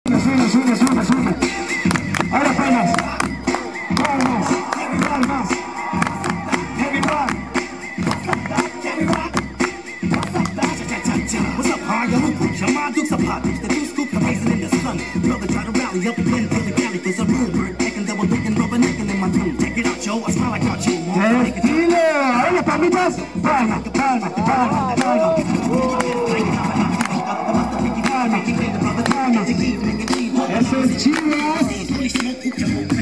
Sube, sube, sube, sube. Ahora palmas. Palmas, palmas. Everybody. What's up, hard? Yo, who push? I'm on Dukes apart. The new scoop, I'm racing in the sun. Brother try to rally up again to the galley. Cause I'm rude, taking double drinking, rubbernecking in my tongue. Check it out, yo. I smell like cartoon. Tranquilo. Ahora las palmitas. Palmas, palmas, palmas, palmas. Eso es Chivas.